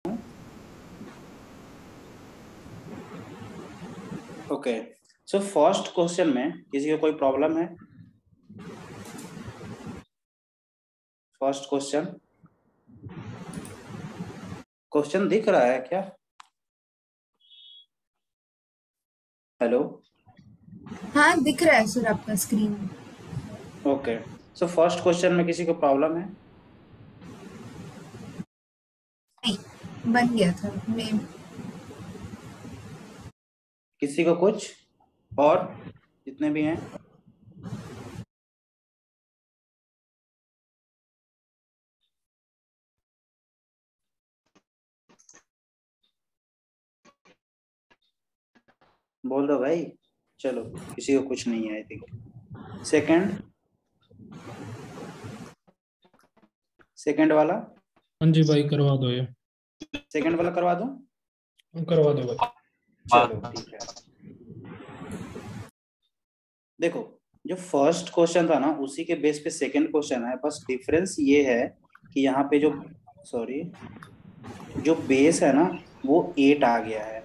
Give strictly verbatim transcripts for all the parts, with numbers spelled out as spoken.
Okay, so first question में किसी को कोई प्रॉब्लम है? फर्स्ट क्वेश्चन क्वेश्चन दिख रहा है क्या? हेलो, हाँ दिख रहा है सर आपका screen. Okay, so first question में किसी को प्रॉब्लम है? नहीं, बन गया था मैं। किसी को कुछ और जितने भी हैं? बोल दो भाई। चलो, किसी को कुछ नहीं है आई थिंक। सेकंड सेकंड वाला हाँ जी भाई, करवा दो ये। सेकंड वाला करवा दूं? करवा दो भाई। चलो ठीक है। देखो, जो फर्स्ट क्वेश्चन था ना उसी के बेस पे सेकंड क्वेश्चन है, बस डिफरेंस ये है कि यहाँ पे जो सॉरी जो बेस है ना वो एट आ गया है।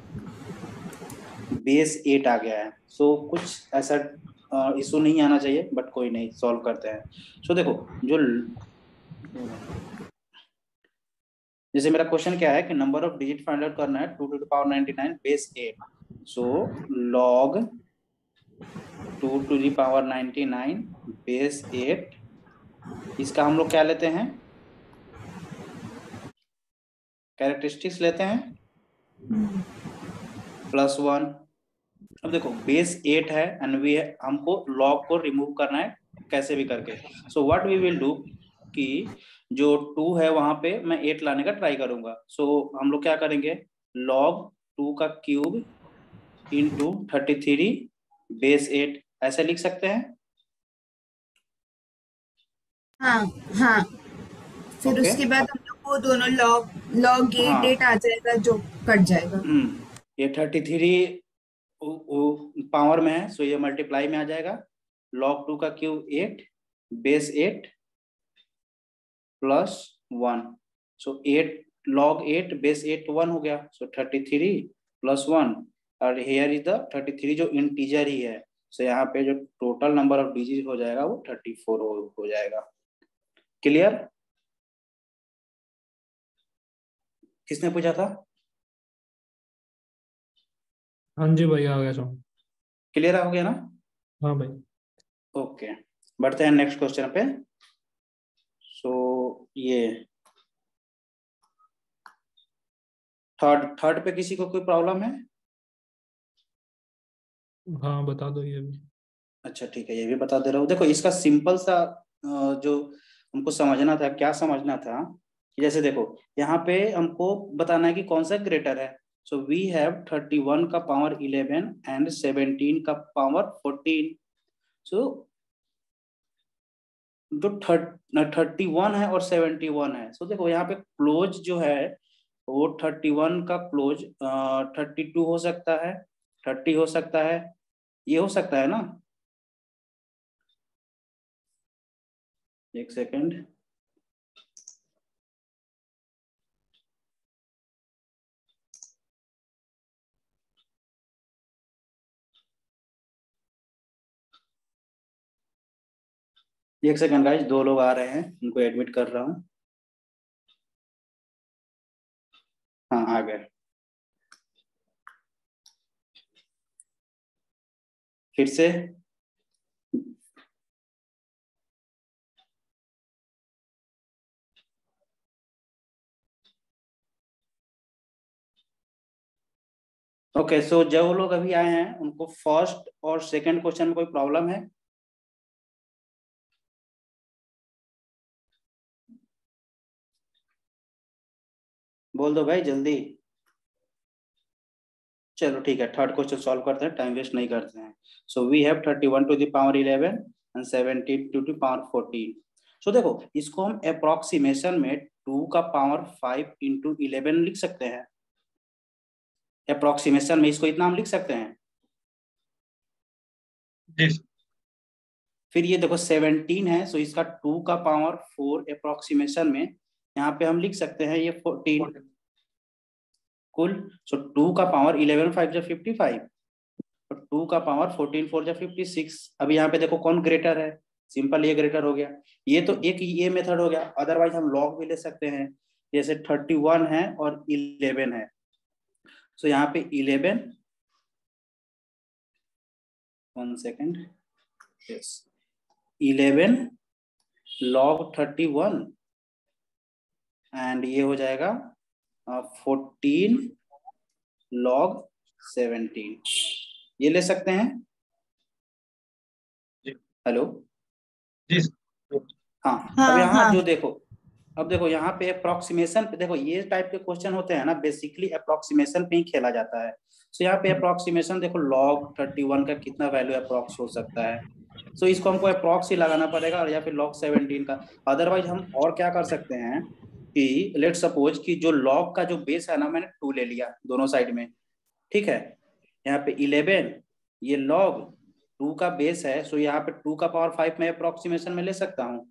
बेस एट आ गया है। सो so, कुछ ऐसा इशू नहीं आना चाहिए, बट कोई नहीं, सॉल्व करते हैं। सो so, देखो, जो जैसे मेरा क्वेश्चन क्या है कि number of digit find out करना है two to the power ninety nine base eight. So log two to the power ninety nine base eight, इसका हम लोग क्या लेते हैं? कैरेक्टरिस्टिक्स लेते हैं प्लस वन। अब देखो, बेस एट है एंड वी हमको लॉग को रिमूव करना है कैसे भी करके। So what we will do कि जो टू है वहां पे मैं एट लाने का ट्राई करूंगा। सो so, हम लोग क्या करेंगे, लॉग टू का cube into thirty three base eight, ऐसे लिख सकते हैं। हाँ हाँ, फिर ओके, उसके बाद हम लोग को दोनों लॉग लॉग एट हाँ, डेट आ जाएगा जो कट जाएगा। हम्म ये थर्टी थ्री पावर में है, सो ये मल्टीप्लाई में आ जाएगा। लॉग टू का cube eight base eight plus one. So eight log eight base eight one हो गया, so thirty three plus one. और here is the thirty three जो इंटीजर ही है। सो so, यहाँ पे जो टोटल नंबर ऑफ डिजिट हो जाएगा वो थर्टी फोर हो, हो जाएगा। क्लियर? किसने पूछा था? हाँ जी भाई, आ गया समझ। क्लियर हो गया ना? हाँ भाई। ओके, बढ़ते हैं नेक्स्ट क्वेश्चन पे। सो so, ये थर्ड थर्ड पे किसी को कोई प्रॉब्लम है? हाँ बता दो ये भी। अच्छा ठीक है, ये भी बता दे रहा हूँ। देखो, इसका सिंपल सा अ, जो हमको समझना था, क्या समझना था कि जैसे देखो, यहाँ पे हमको बताना है कि कौन सा ग्रेटर है। So we have thirty one का पावर इलेवन एंड सेवनटीन का पावर फोर्टीन। सो जो थर्टी वन है और सेवेंटी वन है, सो देखो यहाँ पे क्लोज जो है वो थर्टी वन का क्लोज थर्टी टू हो सकता है, थर्टी हो सकता है, ये हो सकता है ना। एक सेकेंड, एक सेकंड गाइस, दो लोग आ रहे हैं, उनको एडमिट कर रहा हूँ। हाँ, आ गए। फिर से ओके। सो जो लोग अभी आए हैं उनको फर्स्ट और सेकंड क्वेश्चन में कोई प्रॉब्लम है? बोल दो भाई जल्दी। चलो ठीक है, थर्ड क्वेश्चन सॉल्व करते हैं, टाइम वेस्ट नहीं करते हैं। So we have thirty one to the power eleven and seventeen to the power fourteen. So देखो, इसको हम अप्रोक्सीमेशन में टू का पावर फाइव इंटू इलेवन लिख सकते हैं। अप्रोक्सीमेशन में इसको इतना हम लिख सकते हैं। फिर ये देखो सेवनटीन है, सो इसका टू का पावर फोर अप्रोक्सीमेशन में यहाँ पे हम लिख सकते हैं ये फोर्टीन। कुल। सो टू का पावर इलेवन फाइव जा फिफ्टी फाइव और टू का पावर फोर्टीन फोर जा फिफ्टी सिक्स। अब यहाँ पे देखो कौन ग्रेटर है, सिंपल ये ग्रेटर हो गया। ये तो एक ये मेथड हो गया, अदरवाइज हम लॉग भी ले सकते हैं, जैसे थर्टी वन है और इलेवन है। सो यहाँ पे eleven, one second, yes, eleven log thirty one and ये हो जाएगा फोर्टीन लॉग सेवनटीन। ये ले सकते हैं। हेलो जी हाँ। हाँ अब यहाँ हाँ जो देखो, अब देखो यहाँ पे अप्रोक्सीमेशन पे देखो, ये टाइप के क्वेश्चन होते हैं ना, बेसिकली अप्रोक्सीमेशन पे ही खेला जाता है। सो यहाँ पे अप्रोक्सीमेशन देखो, लॉग थर्टी वन का कितना वैल्यू अप्रोक्स हो सकता है। सो इसको हमको अप्रोक्स ही लगाना पड़ेगा, और या फिर लॉग सेवनटीन का। अदरवाइज हम और क्या कर सकते हैं कि लेट सपोज कि जो लॉग का जो बेस है ना, मैंने टू ले लिया दोनों साइड में, ठीक है। यहाँ पे इलेवन, ये लॉग टू का बेस है, सो यहाँ पे टू का पावर फाइव में अप्रोक्सीमेशन में ले सकता हूँ।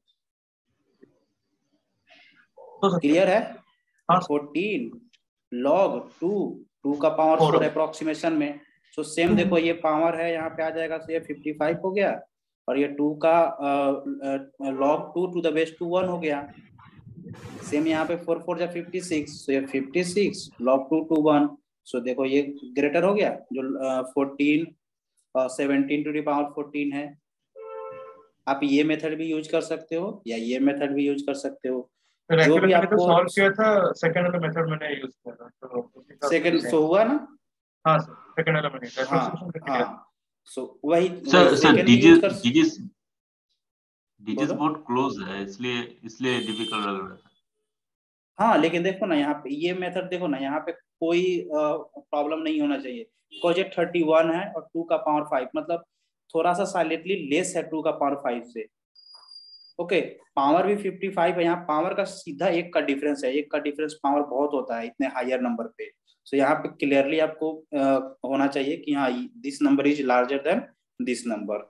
क्लियर है? फोर्टीन लॉग टू, टू का पावर फोर अप्रोक्सीमेशन में। सो सेम देखो, ये पावर है यहाँ पे आ जाएगा, तो ये फिफ्टी फाइव हो गया, और ये टू का log two to the base two one हो गया। सेम यहाँ पे फोर फोर जा फिफ्टी सिक्स, सो ये fifty six log two two one. So देखो ये ग्रेटर हो गया, जो fourteen seventeen to the power fourteen है। आप ये मेथड भी यूज कर सकते हो या ये मेथड भी यूज कर सकते हो, जो भी आपको सॉल्व किया था। सेकंड वाला मेथड मैंने यूज किया था, तो सेकंड सो हुआ ना। हाँ सर, सेकंड वाला मैंने हाँ हाँ, सो वही सर सर सेकंड भी यूज कर। डिजिट्स डिजिट्स बोलो। बहुत क्लोज है, इसलिए इसलिए डिफिकल्ट लग रहा था। हाँ, लेकिन देखो ना यहाँ पे ये मेथड देखो ना, यहाँ पे कोई प्रॉब्लम नहीं होना चाहिए, बिकॉज ये थर्टी वन है और टू का पावर फाइव, मतलब थोड़ा सा साइलेंटली लेस है टू का पावर फाइव से। ओके, पावर भी फिफ्टी फाइव है, यहाँ पावर का सीधा एक का डिफरेंस है, एक का डिफरेंस पावर बहुत होता है इतने हायर नंबर पे। सो so, यहाँ पे क्लियरली आपको uh, होना चाहिए कि हाँ, this number is larger than this number.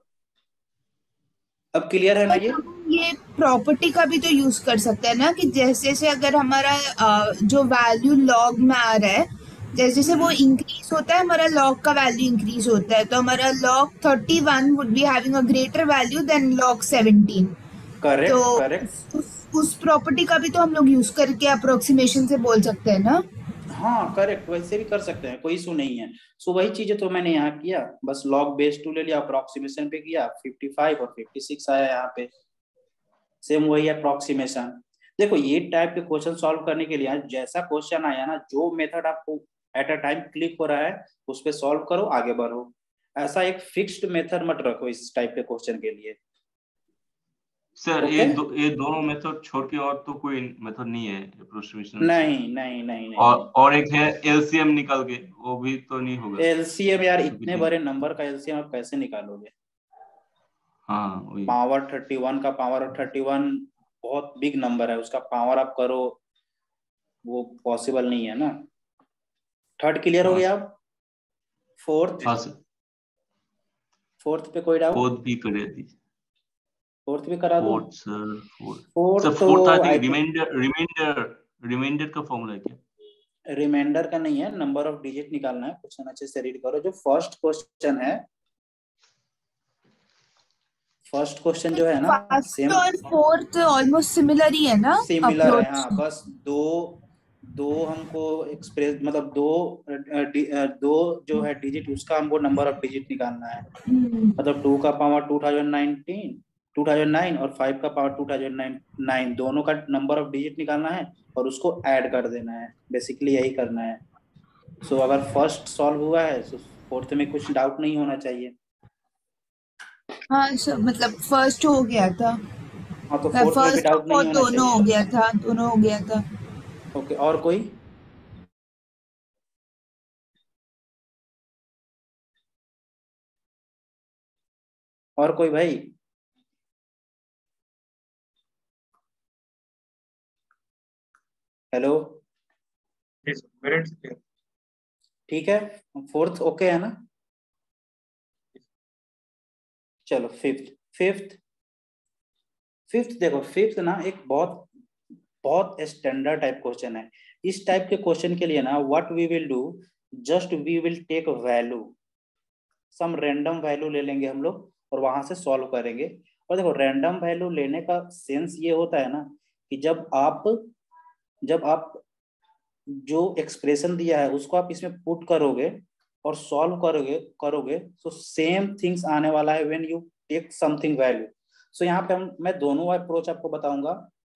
अब क्लियर है ना ये? ये प्रॉपर्टी का भी तो यूज कर सकते हैं ना, कि जैसे जैसे अगर हमारा अ, जो वैल्यू लॉग में आ रहा है, जैसे जैसे वो इंक्रीज होता है, हमारा लॉग का वैल्यू इंक्रीज होता है, तो हमारा log thirty one would be having a greater value than log seventeen. Correct तो करेक्ट। उस उस प्रॉपर्टी का भी तो हम लोग यूज करके अप्रोक्सीमेशन से बोल सकते हैं ना। हाँ करेक्ट, वैसे भी कर सकते हैं, कोई इशू नहीं है। सो वही चीजें तो मैंने यहाँ किया, बस लॉग बेस टू ले लिया, अप्रोक्सीमेशन पे किया, फिफ्टी फाइव और फिफ्टी सिक्स आया यहाँ पे। सेम वही अप्रोक्सीमेशन। देखो ये टाइप के क्वेश्चन सॉल्व करने के लिए जैसा क्वेश्चन आया ना, जो मेथड आपको एट अ टाइम क्लिक हो रहा है उस पर सॉल्व करो, आगे बढ़ो। ऐसा एक फिक्स्ड मेथड मत रखो इस टाइप के क्वेश्चन के लिए। Sir okay? ये दो ये दोनों मेथड छोड़ के और तो कोई मेथड नहीं है अप्रोक्सीमेशन? नहीं नहीं नहीं नहीं और नहीं। और एक है एलसीएम निकाल के, वो भी तो नहीं होगा? एलसीएम यार, इतने बड़े नंबर का एलसीएम आप कैसे निकालोगे? हाँ वही। पावर थर्टी वन का पावर थर्टी वन बहुत बिग नंबर है, उसका पावर आप करो, वो पॉसिबल नहीं है ना। थर्ड क्लियर हो हाँ गया? अब फोर्थ, हाँ सर, फोर्थ पे कोई डाउट? फोर्थ भी कर दी। फोर्थ भी करा दूं? Fourth sir, fourth fourth sir, तो fourth I I think reminder reminder reminder का फॉर्मूला है क्या? रिमाइंडर का नहीं है, नंबर ऑफ डिजिट निकालना है। क्वेश्चन अच्छे से रीड करो। जो फर्स्ट क्वेश्चन है, फर्स्ट क्वेश्चन जो है ना, फर्स्ट सेम और फोर्थ ऑलमोस्ट सिमिलर ही है ना सिमिलर है। अप्रोच। हाँ, बस दो दो हमको एक्सप्रेस, मतलब दो दो जो है डिजिट, उसका हमको नंबर ऑफ डिजिट निकालना है। मतलब टू का power two thousand nineteen two thousand nine और फाइव का पावर टू थाउजेंड नाइन, दोनों का नंबर ऑफ डिजिट निकालना है और उसको ऐड कर देना है, बेसिकली यही करना है। सो so, अगर फर्स्ट सॉल्व हुआ है तो फोर्थ में कुछ डाउट नहीं होना चाहिए। हाँ सर, मतलब फर्स्ट हो गया था, हाँ, तो फोर्थ में भी फर्स्ट डाउट नहीं और होना दोनों हो चाहिए। गया था, दोनों हो गया था। ओके, और कोई? और कोई भाई? हेलो, ठीक है, फोर्थ ओके है ना? चलो फिफ्थ फिफ्थ फिफ्थ देखो, फिफ्थ ना एक बहुत बहुत स्टैंडर्ड टाइप क्वेश्चन है। इस टाइप के क्वेश्चन के लिए ना what we will do, just we will take value, some random value ले लेंगे हम लोग और वहां से सॉल्व करेंगे। और देखो रैंडम वैल्यू लेने का सेंस ये होता है ना कि जब आप जब आप जो एक्सप्रेशन दिया है उसको आप इसमें पुट करोगे और सॉल्व करोगे करोगे तो सेम थिंग्स आने वाला है when you take something value. So यहाँ पे हम मैं दोनों अप्रोच आपको बताऊंगा।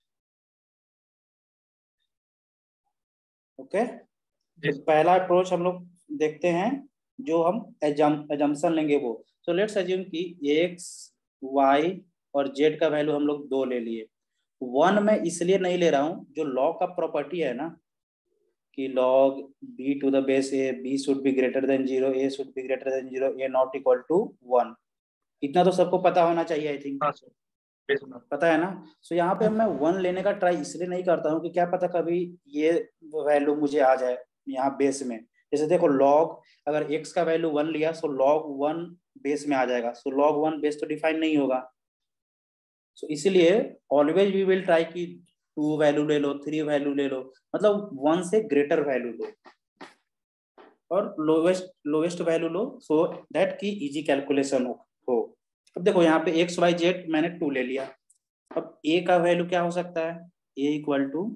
Okay okay? तो पहला अप्रोच हम लोग देखते हैं जो हम एजम्पशन लेंगे वो। सो लेट्स अज्यूम कि एक्स वाई और जेड का वैल्यू हम लोग दो ले लिए। वन में इसलिए नहीं ले रहा हूं, जो लॉग का प्रॉपर्टी है ना कि log b to the base a, b should be greater than zero, a should be greater than zero, a not equal to one। इतना तो सबको पता होना चाहिए आई थिंक। हाँ सर, पता है ना। सो so, यहाँ पे मैं वन लेने का ट्राई इसलिए नहीं करता हूँ कि क्या पता कभी ये वैल्यू मुझे आ जाए यहाँ बेस में। जैसे देखो log अगर x का वैल्यू वन लिया सो log वन बेस में आ जाएगा। So so, log one base तो डिफाइन नहीं होगा। सो so, इसीलिए ऑलवेज वी विल ट्राई की टू वैल्यू ले लो, थ्री वैल्यू ले लो, मतलब वन से ग्रेटर वैल्यू लो और लोवेस्ट लोवेस्ट वैल्यू लो, सो दैट की इजी कैलकुलेशन हो। अब देखो यहाँ पे एक्स वाई जेड मैंने टू ले लिया। अब ए का वैल्यू क्या हो सकता है, a equal to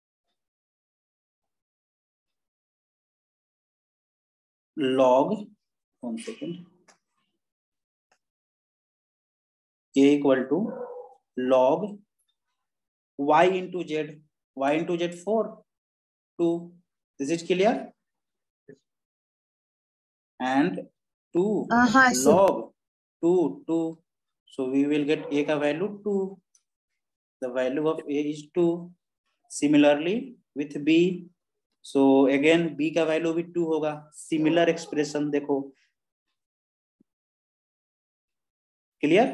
log one second a equal to log y into z, y into z four, two, this is clear, and two uh, हाँ, log two two, so we will get a का value two, the value of a is two। similarly with b, so again b का value भी two होगा। similar expression देखो, clear,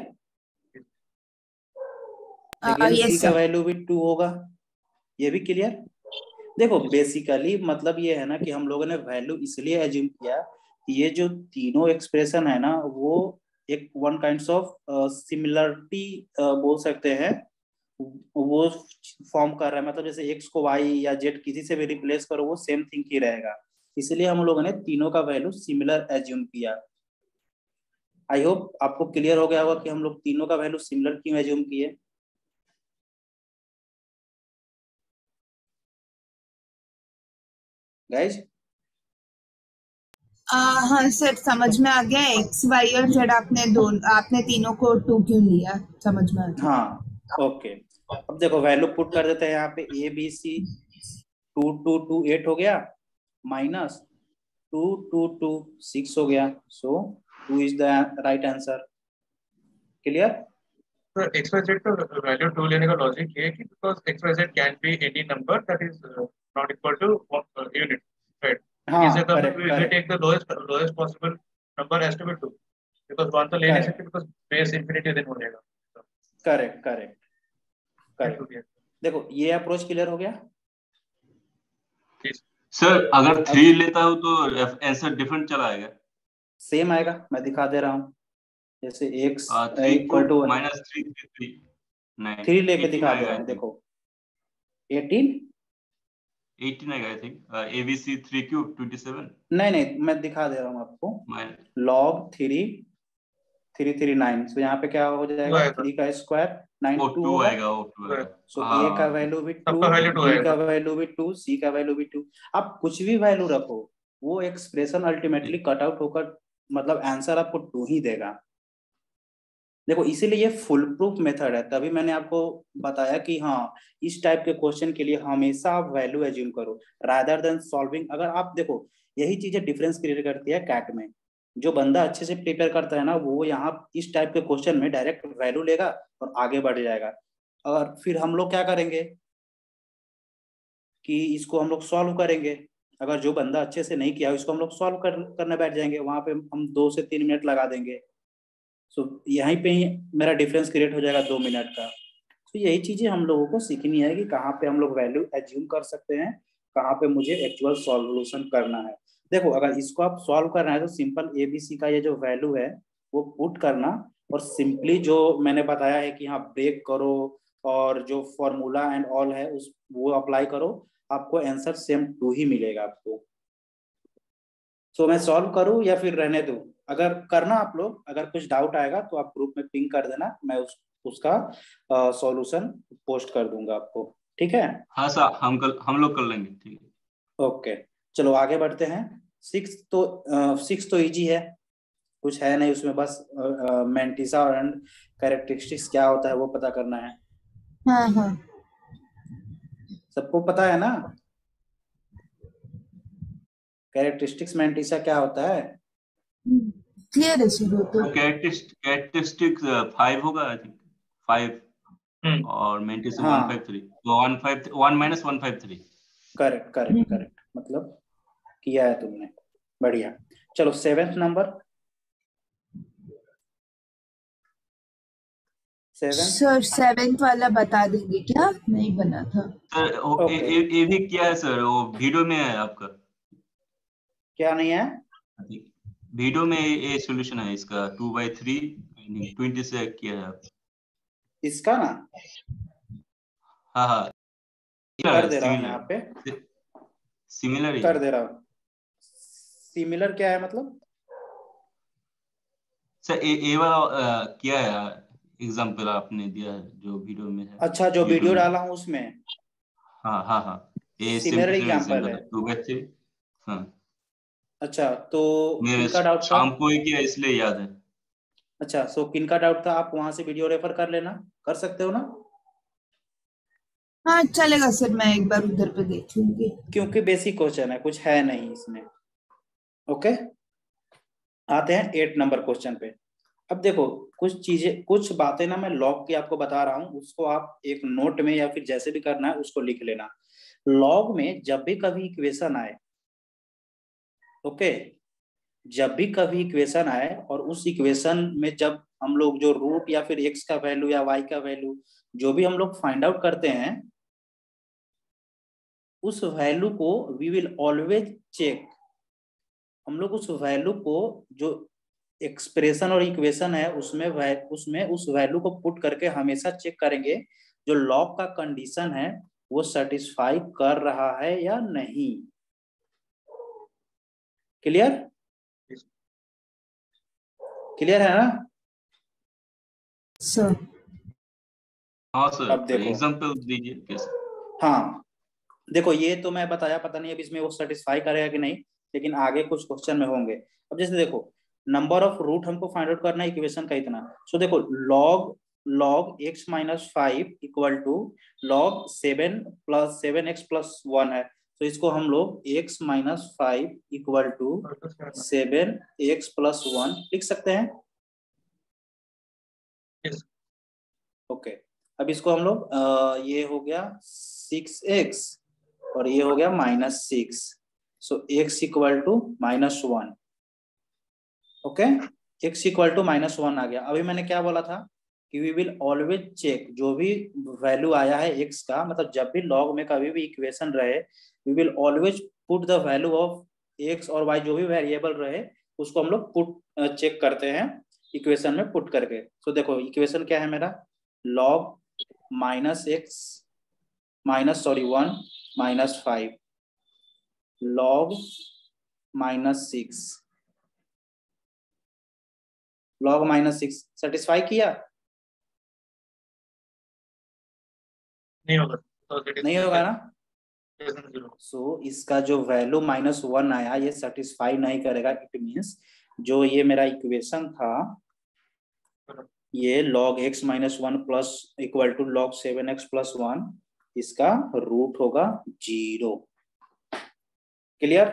again yes, c का value भी two होगा, ये भी क्लियर। देखो बेसिकली मतलब ये है ना कि हम लोगों ने वैल्यू इसलिए एज्यूम किया कि ये जो तीनों एक्सप्रेशन है ना वो एक वन काइंड्स ऑफ सिमिलरिटी बोल सकते हैं, वो फॉर्म कर रहा है। मतलब जैसे एक्स को वाई या जेड किसी से भी रिप्लेस करो वो सेम थिंग ही रहेगा, इसलिए हम लोगों ने तीनों का वैल्यू सिमिलर एज्यूम किया। आई होप आपको क्लियर हो गया होगा कि हम लोग तीनों का वैल्यू सिमिलर क्यों एज्यूम किए। गाइज हाँ सर, समझ में आ गया। एक्स वाई और जेड आपने दो आपने तीनों को टू क्यों लिया, समझ में आ गया। हाँ ओके, अब देखो वैल्यू पुट कर देते हैं यहाँ पे a b c, two two two eight हो गया minus two two two six हो गया। So two is the right answer. Clear. तो एक्स वाई जेड का वैल्यू टू लेने का लॉजिक ये है कि because x y z can be any number that is not equal to unit, right. हाँ इस केस में we correct take the lowest lowest possible number has to B to, because one तो ले नहीं सकते बिकॉज़ बेस इंफिनिटी देन हो जाएगा। Correct correct correct. देखो ये अप्रोच क्लियर हो गया। सर अगर थ्री लेता हूँ तो आंसर डिफरेंट चला आएगा, सेम आएगा, मैं दिखा दे रहा हूँ। जैसे x three equal to minus three three three नहीं थ्री लेके दिखा दे रहा हूँ। देखो एटीन एटीन आएगा I think, ABC three cube twenty seven. नहीं नहीं मैं दिखा दे रहा हूँ आपको। Log three three three nine, so यहाँ पे क्या हो जाएगा, थ्री का स्क्वायर नाइन टू टू होगा। आएगा, वो टू आएगा। सो ए का वैल्यू भी टू, बी का वैल्यू भी टू, सी का वैल्यू भी टू। आप कुछ भी वैल्यू रखो वो एक्सप्रेशन अल्टीमेटली कट आउट होकर मतलब आंसर आपको टू ही देगा। देखो इसीलिए ये फुल प्रूफ मेथड है, तभी मैंने आपको बताया कि हाँ इस टाइप के क्वेश्चन के लिए हमेशा आप वैल्यू एज्यूम करो रादर देन सॉल्विंग। अगर आप देखो यही चीजें डिफरेंस क्रिएट करती है कैट में। जो बंदा अच्छे से प्रिपेयर करता है ना वो यहाँ इस टाइप के क्वेश्चन में डायरेक्ट वैल्यू लेगा और आगे बढ़ जाएगा। और फिर हम लोग क्या करेंगे कि इसको हम लोग सॉल्व करेंगे। अगर जो बंदा अच्छे से नहीं किया इसको हम लोग सॉल्व कर, करने बैठ जाएंगे, वहां पे हम दो से तीन मिनट लगा देंगे। सो so, यहीं पे ही मेरा डिफरेंस क्रिएट हो जाएगा दो मिनट का। तो यही चीजें हम लोगों को सीखनी है कि कहाँ पे हम लोग वैल्यू एज्यूम कर सकते हैं, कहाँ पे मुझे एक्चुअल सॉल्यूशन करना है। देखो अगर इसको आप सॉल्व करना है तो सिंपल एबीसी का ये जो वैल्यू है वो पुट करना और सिंपली जो मैंने बताया है कि हाँ ब्रेक करो और जो फॉर्मूला एंड ऑल है उस वो अप्लाई करो। आपको आंसर सेम टू ही मिलेगा आपको। सो मैं सॉल्व करूं या फिर रहने दूं? अगर करना आप लोग, अगर कुछ डाउट आएगा तो आप ग्रुप में पिंग कर देना, मैं उस उसका सॉल्यूशन पोस्ट कर दूंगा आपको, ठीक है? हाँ सर, हम कल हम लोग कर लेंगे, ठीक है। ओके, चलो आगे बढ़ते हैं। सिक्स तो सिक्स तो इजी है, कुछ है नहीं उसमें, बस मैंटिसा और एंड कैरेक्टरिस्टिक्स क्या होता है वो पता करना है। हाँ हाँ सबको पता है ना कैरेक्टरिस्टिक्स मैंटिसा क्या होता है? क्लियर है सर वो तो। कैरेक्टरिस्टिक फाइव होगा आई थिंक, फाइव हम्म और मेंटिस हाँ वन फाइव थ्री, तो one five one minus one five three. Correct correct correct, मतलब किया है तुमने, बढ़िया। चलो seventh number, seventh. Sir seventh वाला बता देंगे क्या? नहीं बना था। सर वो ए, ओके, ए, ए भी क्या है सर, वो वीडियो में है आपका, क्या नहीं है? वीडियो में ये सॉल्यूशन है इसका, टू बाई थ्री ट्वेंटी से किया है आप। इसका ना हाँ हाँ, कर दे रहा हूँ मैं यहाँ पे, सिमिलर ही कर है दे रहा हूँ। सिमिलर क्या है मतलब? सर। ए, ए वाला अ, क्या है एग्जांपल आपने दिया है जो वीडियो में है, अच्छा, जो यूट्यूब वीडियो में। डाला हूँ उसमें हाँ हाँ हाँ, ये same similar to same example example है। है, टू बाई थ्री। हाँ, अच्छा, तो मैं किनका डाउट था? शाम को ही किया इसलिए याद है। अच्छा, सो किनका डाउट था, आप वहां से वीडियो रेफर कर लेना, कर सकते हो ना? हाँ चलेगा सर, मैं एक बार उधर पे देख लूंगी। क्योंकि बेसिक क्वेश्चन है, कुछ है नहीं इसमें। ओके, आते हैं एट नंबर क्वेश्चन पे। अब देखो, कुछ चीजें, कुछ बातें ना मैं लॉग की आपको बता रहा हूँ, उसको आप एक नोट में या फिर जैसे भी करना है उसको लिख लेना। लॉग में जब भी कभी इक्वेशन आए, ओके, जब भी कभी इक्वेशन आए और उस इक्वेशन में जब हम लोग जो रूट या फिर एक्स का वैल्यू या वाई का वैल्यू जो भी हम लोग फाइंड आउट करते हैं, उस वैल्यू को वी विल ऑलवेज चेक। हम लोग उस वैल्यू को, जो एक्सप्रेशन और इक्वेशन है उसमें उसमें उस वैल्यू को पुट करके हमेशा चेक करेंगे जो लॉग का कंडीशन है वो सेटिस्फाई कर रहा है या नहीं। क्लियर? क्लियर है ना? सर हाँ अब सर, देखो, एग्जांपल दीजिए कैसे। हाँ देखो, ये तो मैं बताया, पता नहीं अब इसमें वो सेटिस्फाई करेगा कि नहीं, लेकिन आगे कुछ क्वेश्चन में होंगे। अब जैसे देखो, नंबर ऑफ रूट हमको फाइंड आउट करना है इक्वेशन का इतना। सो so देखो, log log x minus five equal to log seven plus seven x plus one है। तो इसको हम लोग x minus five equal to seven x plus one लिख सकते हैं। Yes. ओके, अब इसको हम लोग अ, ये हो गया सिक्स एक्स और ये हो गया minus six. So x equal to minus one. Okay, x equal to minus one आ गया। अभी मैंने क्या बोला था कि वी विल ऑलवेज चेक, जो भी वैल्यू आया है एक्स का, मतलब जब भी लॉग में कभी भी इक्वेशन रहे, we will always put the value of x और वाई, जो भी वेरिएबल रहे उसको हम लोग पुट चेक करते हैं इक्वेशन में पुट करके। सो so, देखो इक्वेशन क्या है मेरा, log minus x minus sorry one minus five log minus six, log minus six satisfy किया? नहीं होगा तो it is नहीं होगा ना? less than zero. सो so, इसका जो वैल्यू माइनस वन आया ये सेटिस्फाई नहीं करेगा। इट मीन्स जो ये मेरा इक्वेशन था, ये log x minus one plus equal to log seven x plus one, इसका रूट होगा जीरो। क्लियर?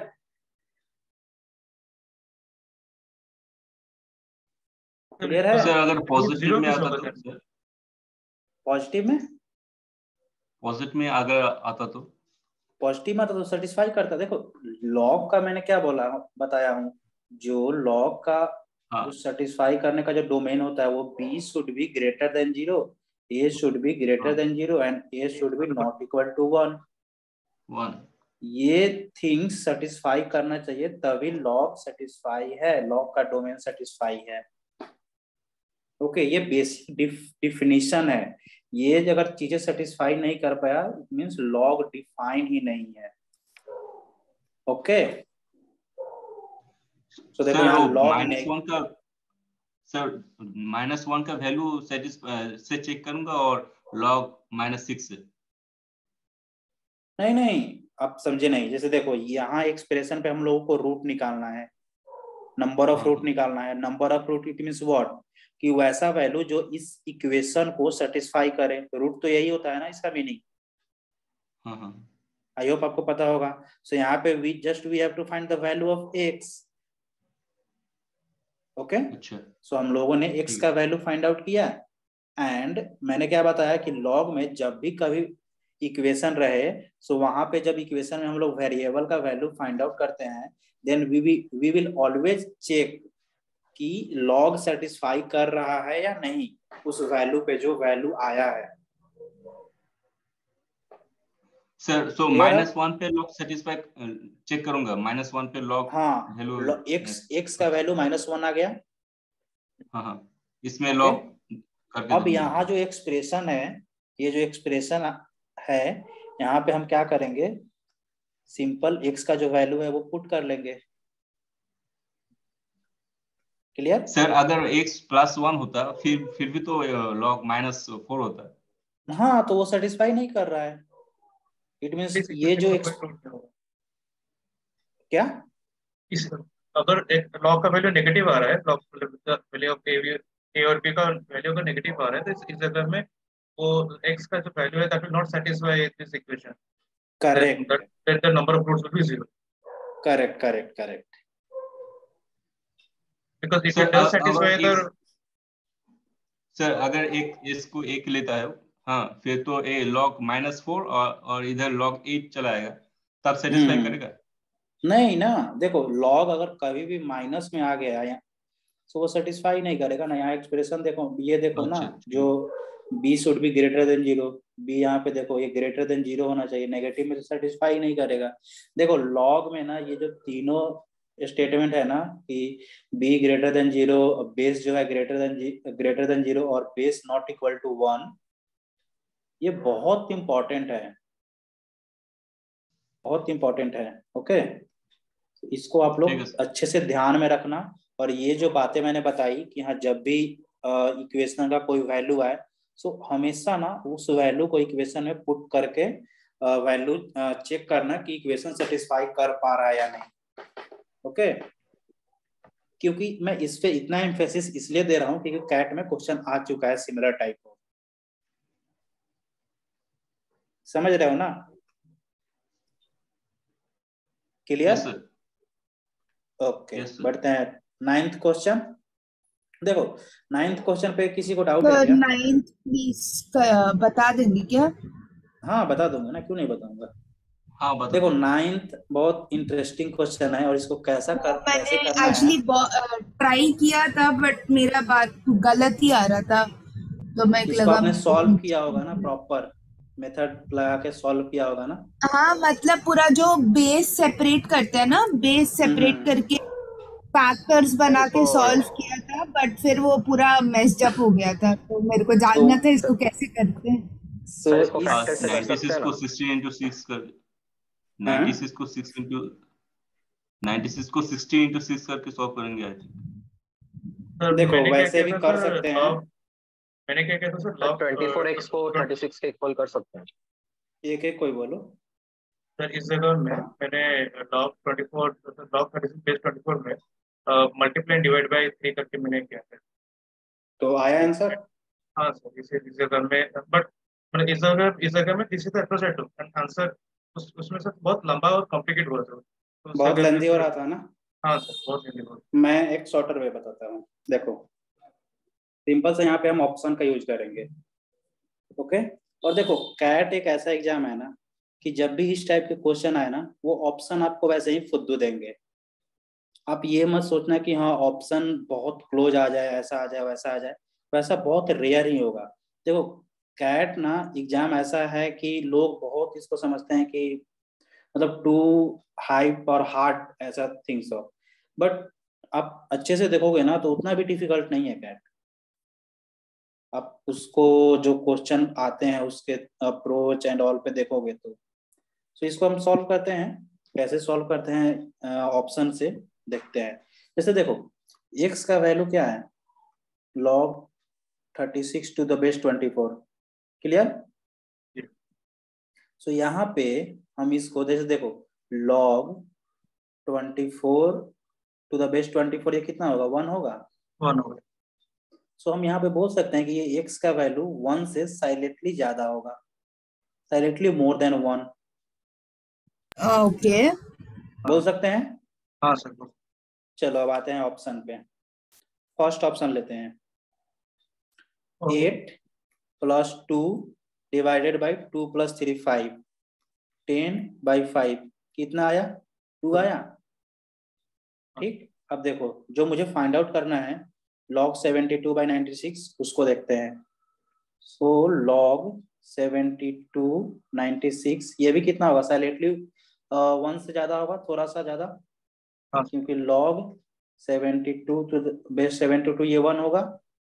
क्लियर है? तो सर अगर पॉजिटिव zero में किस आता होगा तो सर? सर, पॉजिटिव में, पॉजिटिव में अगर आता तो पॉजिटिव में तो सेटिस्फाई करता। देखो लॉग का मैंने क्या बोला, बताया हूँ, जो लॉग का हाँ जो सेटिस्फाई करने का जो डोमेन होता है वो b should be greater than zero, a should be greater हाँ than zero and a should be not equal to one. One. ये थिंग्स सेटिस्फाई करना चाहिए तभी लॉग सेटिस्फाई है, लॉग का डोमेन सेटिस्फाई है। ओके, ये बेसिक डिफिनीशन है। ये अगर चीजें सेटिस्फाई नहीं कर पाया, इट मींस लॉग डिफाइन ही नहीं है। ओके, सो देखो सर यहाँ वो लॉग माइनस नहीं, वन का सर माइनस वन का वैल्यू सेटिस्फाई से चेक करूंगा और लॉग माइनस सिक्स से। नहीं नहीं आप समझे नहीं। जैसे देखो यहाँ एक्सप्रेशन पे हम लोगों को रूट निकालना है, नंबर ऑफ हाँ रूट हाँ निकालना है। Number of root it means what, कि वैसा वैल्यू जो इस इक्वेशन को सेटिस्फाई करे। रूट तो यही होता है ना इसका मीनिंग। हाँ हाँ आई होप आपको पता होगा। सो so, यहाँ पे we just we have to find the value of x. Okay, अच्छा सो हम लोगों ने एक्स ठीक का है। वैल्यू फाइंड आउट किया। एंड मैंने क्या बताया कि लॉग में जब भी कभी इक्वेशन रहे, सो so वहां पे जब इक्वेशन में हम लोग वेरिएबल का वैल्यू फाइंड आउट करते हैं, then we we will always check कि लॉग सेटिस्फाई कर रहा है या नहीं उस वैल्यू पे जो वैल्यू आया है। सर सो क्लियर है? माइनस वन पे लॉग सेटिस्फाई चेक करूंगा, माइनस वन पे लॉग हाँ, वैल्यू। एक्स एक्स का वैल्यू माइनस वन आ गया। हाँ हाँ इसमें ओके, लॉग करके अब देखूंगा। यहाँ जो एक्सप्रेशन है, ये जो एक्सप्रेशन है यहाँ पे हम क्या करेंगे, सिंपल एक्स का जो वैल्यू है वो पुट कर लेंगे। क्लियर? सर अगर x प्लस वन होता फिर फिर भी तो लॉग माइनस फोर होता। हाँ, तो वो सेटिस्फाई नहीं कर रहा है। इट मींस इस ये इक्वेशन जो का एक्स, कोई रूट नहीं होगा। क्या इस अगर एक लॉग का वैल्यू नेगेटिव आ रहा है, log value of a a और बी का वैल्यू अगर नेगेटिव आ रहा है, तो इस इस जगह में वो x का जो वैल्यू है that will not satisfy this equation, then correct that then the number of roots will be zero, correct correct correct. Because if sir it does अ- सेटिस्फाई अगर द x सर अगर एक इसको एक लेता है, हाँ फिर तो ए लॉग माइनस फोर और और इधर लॉग एट चलाएगा, तब सेटिस्फाई हम्म, करेगा। नहीं ना, देखो लॉग अगर कभी भी माइनस में आ गया या तो वो सेटिस्फाई नहीं करेगा ना। यहाँ एक्सप्रेशन देखो, ये देखो ना, अच्छा जो ठीक। b should be greater than zero, b यहाँ पे देखो ये ग्रेटर देन जीरो होना चाहिए, नेगेटिव में तो सेटिस्फाई नहीं करेगा। देखो लॉग में ना ये जो तीनों स्टेटमेंट है ना कि b greater than zero, base जो है greater than greater than zero और base not equal to one, ये बहुत इंपॉर्टेंट है, बहुत इंपॉर्टेंट है। ओके, इसको आप ठीक है लोग सर। अच्छे से ध्यान में रखना। और ये जो बातें मैंने बताई कि हाँ जब भी इक्वेशन का कोई वैल्यू आए, सो हमेशा ना उस वैल्यू को इक्वेशन में पुट करके वैल्यू चेक करना कि इक्वेशन सेटिस्फाई कर पा रहा है या नहीं। ओके, क्योंकि मैं इस पे इतना एम्फेसिस इसलिए दे रहा हूँ क्योंकि कैट में क्वेश्चन आ चुका है सिमिलर टाइप का। समझ रहे हो ना? Clear? Yes sir. Okay, yes sir. बढ़ते हैं नाइन्थ क्वेश्चन। देखो नाइन्थ क्वेश्चन पे किसी को डाउट है सर क्या? नाइन्थ प्लीज बता देंगे क्या? हाँ बता दूंगा ना, क्यों नहीं बताऊंगा। हाँ बता देखो दीजिए। नाइन्थ बहुत इंटरेस्टिंग क्वेश्चन है और इसको कैसा वो कर मैंने कैसे करना है। एक्चुअली ट्राई किया था बट मेरा बात गलत ही आ रहा था, तो मैं इसको लगा आपने मैं सॉल्व किया होगा ना, पूछ- प्रॉपर मेथड लगा के सॉल्व किया होगा ना। हाँ मतलब पूरा जो बेस सेपरेट करते हैं ना, बेस हम्म सेपरेट हम्म। करके फैक्टर्स सर बना इसको के सॉल्व किया था, बट फिर वो पूरा मेस्ड अप हो गया था, तो मेरे को तो जानना था इसको कैसे करते हैं। सो सर इसको इस फैक्टर से कर नाइन्टी सकते सिक्स हैं को ना? सिक्सटीन इंटू सिक्स कर नाइन्टी हाँ सिक्स को सिक्स इंटू नाइन्टी सिक्स को सिक्सटीन इंटू सिक्स करके सॉल्व करेंगे आई थिंक। सर देखो मैंने क्या वैसे किया भी था कर सर, सकते हैं। लॉग मैंने क्या किया था sir, sir log twenty four x को थर्टी सिक्स के इक्वल कर सकते हैं। एक एक कोई बोलो। सर इस जगह में हाँ मैंने log twenty four log thirty six base twenty four में मल्टीप्लाई डिवाइड बाई थ्री करके मैंने किया था। तो आया आंसर। हाँ सर, इसे इस जगह में बट मतलब इस जगह इस जगह में this is the approach answer, उस उसमें सर बहुत लंबा और कॉम्प्लिकेट हुआ सर, तो उस बहुत जगह में लेंदी हो सर। रहा था ना। हाँ सर बहुत जल्दी हुआ। मैं एक शॉर्टर वे बताता हूँ। देखो सिंपल से यहाँ पे हम ऑप्शन का यूज करेंगे। ओके, और देखो कैट एक ऐसा एग्जाम है ना कि जब भी इस टाइप के क्वेश्चन आए ना, वो ऑप्शन आपको वैसे ही फुद्दू देंगे। आप ये मत सोचना कि हाँ ऑप्शन बहुत क्लोज आ जाए, ऐसा आ जाए वैसा आ जाए, वैसा बहुत रेयर ही होगा। देखो कैट ना एग्जाम ऐसा है कि लोग बहुत इसको समझते हैं कि मतलब टू हाइप और हार्ड ऐसा थिंग्स हो, बट आप अच्छे से देखोगे ना तो उतना भी डिफिकल्ट नहीं है कैट। आप उसको जो क्वेश्चन आते हैं उसके अप्रोच एंड ऑल पे देखोगे तो सो इसको हम सॉल्व करते हैं। कैसे सॉल्व करते हैं ऑप्शन से देखते हैं। जैसे देखो x का वैल्यू क्या है, log thirty six to the base twenty four. Clear? So यहाँ पे हम इसको जैसे देखो log twenty four to the base twenty four, ये कितना होगा, वन होगा। वन होगा। सो हम यहाँ पे बोल सकते हैं कि ये x का वैल्यू वन से साइलेंटली ज्यादा होगा, silently more than one. Okay, बोल सकते हैं। हाँ सर। चलो अब आते हैं ऑप्शन पे। फर्स्ट ऑप्शन लेते हैं, eight plus two divided by two plus three five, ten by five कितना आया, टू आया। ठीक, अब देखो जो मुझे फाइंड आउट करना है log seventy two by ninety six, उसको देखते हैं। So log seventy two ninety six, ये भी कितना होगा, साइलेंटली वन से ज्यादा होगा, थोड़ा सा ज्यादा, हाँ। क्योंकि log seventy two to base seventy two ये वन होगा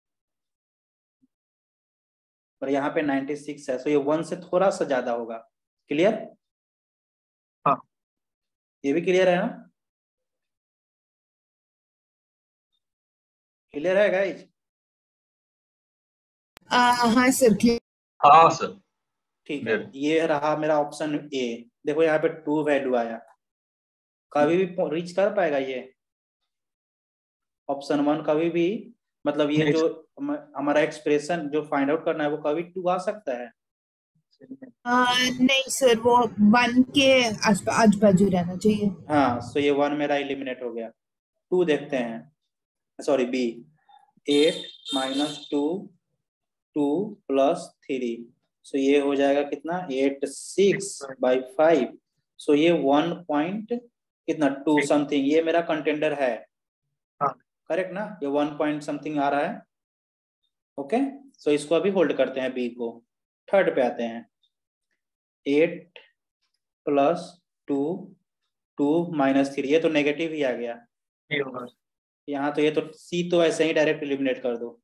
और यहाँ पे नाइन्टी सिक्स है, सो ये वन से थोड़ा सा ज्यादा होगा। क्लियर? हाँ। ये भी क्लियर है ना? क्लियर है गाइज? हाँ सर क्लियर। हाँ सर। ठीक है, ये रहा मेरा ऑप्शन ए। देखो यहाँ पे टू वैल्यू आया, कभी भी रीच कर पाएगा ये ऑप्शन वन, कभी भी, मतलब ये जो हमारा एक्सप्रेशन जो फाइंड आउट करना है वो कभी टू आ सकता है। आ, नहीं सर, वो वन के आस बाजू रहना चाहिए। हाँ, सो ये वन मेरा एलिमिनेट हो गया। टू देखते हैं, sorry B, eight minus two, two plus three, so ये हो जाएगा कितना, eight six by five. So ये वन पॉइंट कितना, टू समथिंग, ये मेरा कंटेंडर है। हाँ। करेक्ट ना, ये वन पॉइंट समथिंग आ रहा है। ओके, सो इसको अभी होल्ड करते हैं बी को। थर्ड पे आते हैं, eight plus two, two minus three, ये तो नेगेटिव ही आ गया यहाँ तो, ये तो सी तो ऐसे ही डायरेक्ट एलिमिनेट कर दो।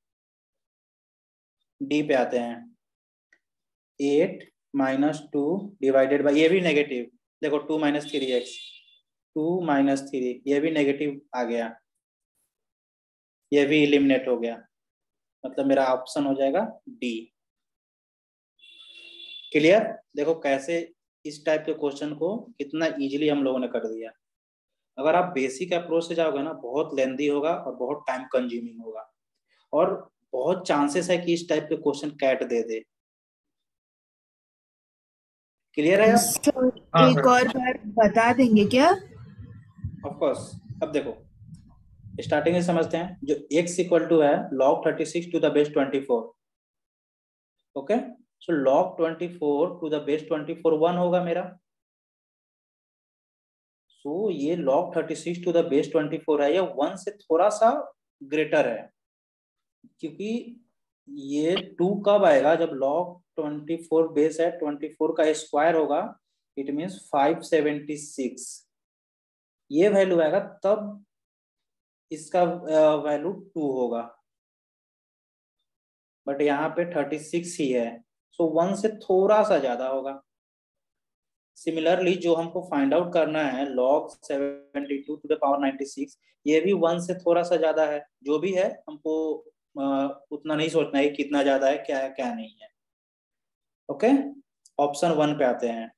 डी पे आते हैं, eight minus two divided by, ये भी नेगेटिव, देखो two minus three x, two minus three, ये भी नेगेटिव आ गया, ये भी एलिमिनेट हो गया, मतलब मेरा ऑप्शन हो जाएगा डी। क्लियर? देखो कैसे इस टाइप के क्वेश्चन को कितना इजीली हम लोगों ने कर दिया। अगर आप बेसिक अप्रोच से जाओगे ना, बहुत लेंदी होगा और बहुत टाइम कंज्यूमिंग होगा, और बहुत चांसेस है कि इस टाइप के क्वेश्चन कैट दे दे। क्लियर है? सर एक और बार बता देंगे क्या? Of course. अब देखो स्टार्टिंग में समझते हैं, जो x इक्वल टू है log thirty six to the base twenty four. Okay, so log twenty four to the base twenty four one होगा मेरा। सो so, ये log thirty six to the base twenty four है, ये one से थोड़ा सा greater है, क्योंकि ये टू कब आएगा, जब log ट्वेंटी फोर बेस है ट्वेंटी फोर का स्क्वायर होगा, it means five seventy six, ये वैल्यू आएगा तब इसका वैल्यू टू होगा, बट यहाँ पे थर्टी सिक्स ही है, सो so वन से थोड़ा सा ज्यादा होगा। सिमिलरली जो हमको फाइंड आउट करना है log seventy two to the power ninety six, ये भी वन से थोड़ा सा ज्यादा है। जो भी है हमको आ, उतना नहीं सोचना है कितना ज्यादा है, क्या है क्या नहीं है। ओके, ऑप्शन वन पे आते हैं।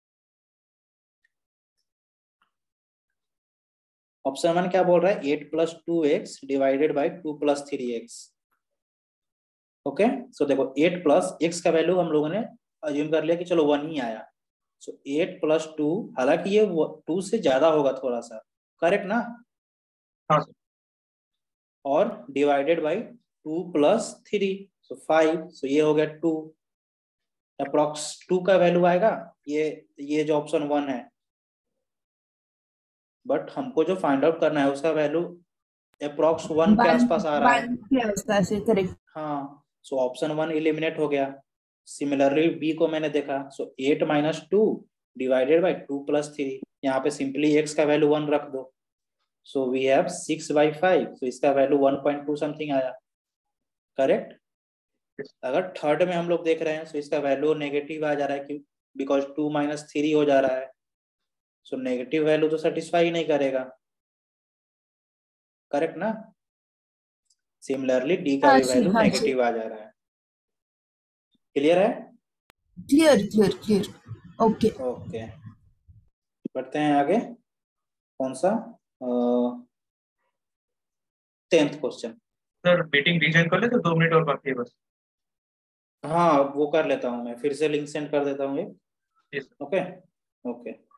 ऑप्शन वन क्या बोल रहा है, eight plus two x divided by two plus three x. Okay, so देखो एट प्लस एक्स का वैल्यू हम लोगों ने अज्यूम कर लिया कि चलो वन ही आया, सो एट प्लस टू, हालांकि ये टू से ज्यादा होगा थोड़ा सा, करेक्ट ना? हाँ। और divided by two plus three, so five, so ये हो गया टू, अप्रोक्स टू का वैल्यू आएगा, ये ये जो ऑप्शन वन है, बट हमको जो फाइंड आउट करना है उसका वैल्यू अप्रोक्स वन के आसपास आ रहा है। के आसपास है, करेक्ट। हाँ, सो ऑप्शन वन एलिमिनेट हो गया। सिमिलरली बी को मैंने देखा, so eight minus two divided by two plus three, यहाँ पे सिंपली एक्स का वैल्यू वन रख दो, so we have six by five, so इसका value one point two something आया, करेक्ट? अगर थर्ड में हम लोग देख रहे हैं तो इसका वैल्यू नेगेटिव आ जा रहा है, क्यों? बिकॉज टू माइनस थ्री हो जा रहा है, सो नेगेटिव वैल्यू तो सेटिस्फाई नहीं करेगा, करेक्ट ना? सिमिलरली डी का हाँ भी जी, वैल्यू हाँ जी, नेगेटिव आ जा रहा है। क्लियर है? Clear clear clear. Okay, okay, बढ़ते हैं आगे। कौन सा? Tenth question. Sir meeting reason कर ले, तो दो मिनट और बाकी है बस। हाँ वो कर लेता हूँ मैं, फिर से लिंक सेंड कर देता हूँ ये। जी सर। Okay okay.